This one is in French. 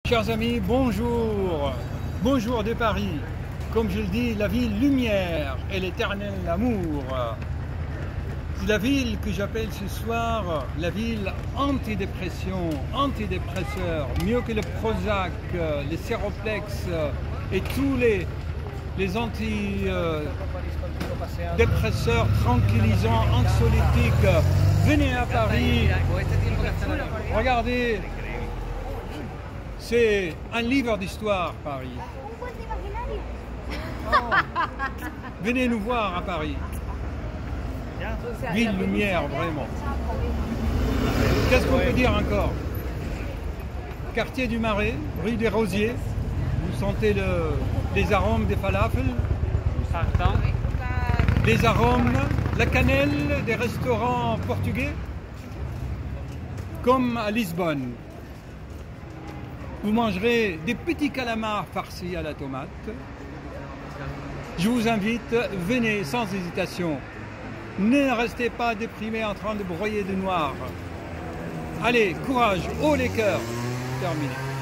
Chers amis, bonjour. Bonjour de Paris. Comme je le dis, la ville lumière et l'éternel amour. C'est la ville que j'appelle ce soir la ville antidépression, antidépresseur, mieux que le Prozac, les Séroplex et tous les antidépresseurs tranquillisants, anxiolytiques. Venez à Paris, regardez, c'est un livre d'histoire, Paris. Venez nous voir à Paris. Ville lumière, vraiment. Qu'est-ce qu'on peut dire encore? Quartier du Marais, rue des Rosiers. Vous sentez les arômes des falafels, les arômes, la cannelle des restaurants portugais, comme à Lisbonne. Vous mangerez des petits calamars farcis à la tomate. Je vous invite, venez sans hésitation. Ne restez pas déprimés en train de broyer de noir. Allez, courage, haut les cœurs. Terminé.